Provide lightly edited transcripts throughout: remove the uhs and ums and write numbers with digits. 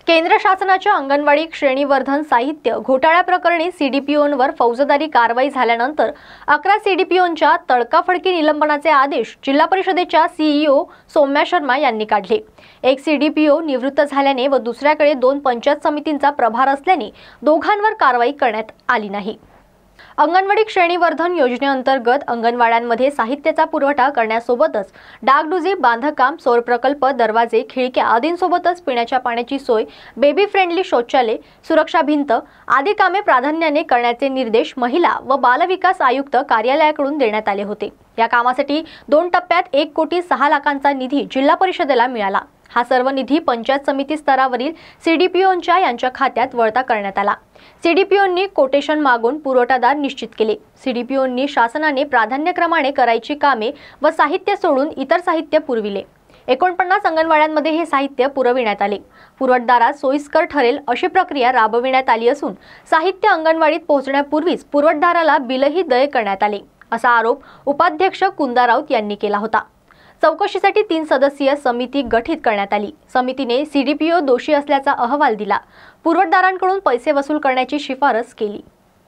केंद्र शासनाच्या अंगणवाडी श्रेणीवर्धन साहित्य घोटाळ्याप्रकरणी सीडीपीओंवर फौजदारी कारवाई झाल्यानंतर 11 सीडीपीओंच्या तडकाफडकी निलंबनाचे आदेश जिल्हा परिषदेच्या सीईओ सौम्या शर्मा यांनी काढले। एक सीडीपीओ निवृत्त झाल्याने व दुसऱ्याकडे 2 पंचायत समितींचा प्रभार असल्याने दोघांवर कारवाई करण्यात आली नाही। अंगणवाडी श्रेणीवर्धन योजनेअंतर्गत अंगणवाड्यांमध्ये साहित्याचा पुरवठा करण्यासोबतच डागडुजी, बांधकाम, सौर प्रकल्प, दरवाजे, खिडक्या आदींसोबतच पिण्याच्या पाण्याची सोय, बेबी फ्रेंडली शौचालय, सुरक्षा भिंत आदी कामे प्राधान्याने करण्याचे निर्देश महिला व बालविकास आयुक्त कार्यालयाकडून देण्यात आले होते। या कामासाठी 2 टप्प्यात 1,06,00,000चा निधी जिल्हा परिषदेला मिळाला। हा सर्व निधी पंचायत समिती स्तरावरील सीडीपीओंच्या यांच्या खात्यात वळता करण्यात आला। सीडीपीओंनी कोटेशन मागून पुरवठादार निश्चित केले। सीडीपीओंनी शासनाने प्राधान्यक्रमाने करायची कामे व साहित्य सोडून इतर साहित्य पुरविले। 49 अंगणवाड्यांमध्ये हे साहित्य पुरविण्यात आले। पुरवठादारास सोयीस्कर ठरेल अशी प्रक्रिया राबविण्यात आली असून साहित्य अंगणवाडीत पोहोचण्यापूर्वीच पुरवठादाराला बिलही देय करण्यात आले, असा आरोप उपाध्यक्ष कुंदा राऊत यांनी केला होता। चौकशीसाठी 3 सदस्यीय समिती गठीत करण्यात आली। समितीने सीडीपीओ दोषी असल्याचा अहवाल दिला। पुरवठादारांकडून पैसे वसूल करण्याची शिफारस केली।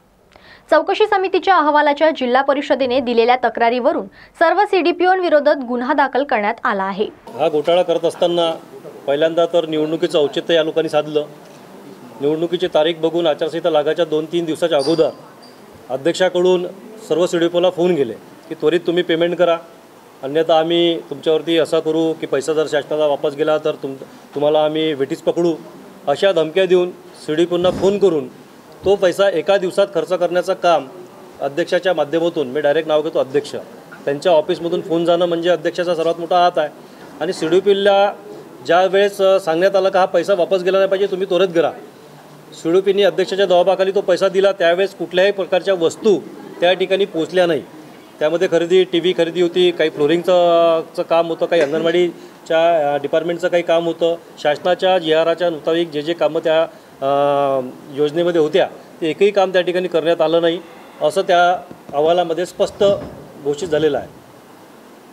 चौकशी समितीच्या अहवालाच्या जिल्हा परिषदेने दिलेल्या तक्रारीवरून सर्व सीडीपीओंविरोधात गुन्हा दाखल करण्यात आला आहे। हा घोटाळा करत असताना पहिल्यांदा तर निवडणुकीचं औचित्य या लोकांनी साधलं। निवडणुकीची तारीख बघून आचारसंहिता लागायच्या 2-3 दिवसाच्या अगोदर अध्यक्षाकडून सर्व सीडीपीओला फोन गेले की त्वरित तुम्ही पेमेंट करा, अन्यथा आम्ही तुमच्यावरती असा करू की पैसा जर शासनाला वापस गेला तर तुम्हाला आम्ही वेटीस पकडू, अशा धमक्या देऊन सीडीपीओंना फोन करून तो पैसा एका दिवसात खर्च करण्याचं काम अध्यक्षाच्या माध्यमातून, मी डायरेक्ट नाव घेतो अध्यक्ष, त्यांच्या ऑफिसमधून फोन जाणं म्हणजे अध्यक्षाचा सर्वात मोठा हात आहे। आणि सीडीपीओला ज्या वेळेस सांगण्यात आलं का हा पैसा वापस गेला नाही पाहिजे, तुम्ही त्वरित करा, सीडीपीओनी अध्यक्षाच्या दबावाखाली तो पैसा दिला। त्यावेळेस कुठल्याही प्रकारच्या वस्तू त्या ठिकाणी पोहोचल्या नाही। त्यामध्ये टीव्ही खरेदी होती, काही फ्लोरिंगचं काम होतं, काही अंगणवाडीच्या डिपार्टमेंटचं काही काम होतं। शासनाच्या GRच्या मुताबिक जे कामं त्या योजनेमध्ये होत्या ते एकही काम त्या ठिकाणी करण्यात आलं नाही, असं त्या अहवालामध्ये स्पष्ट घोषित झालेलं आहे।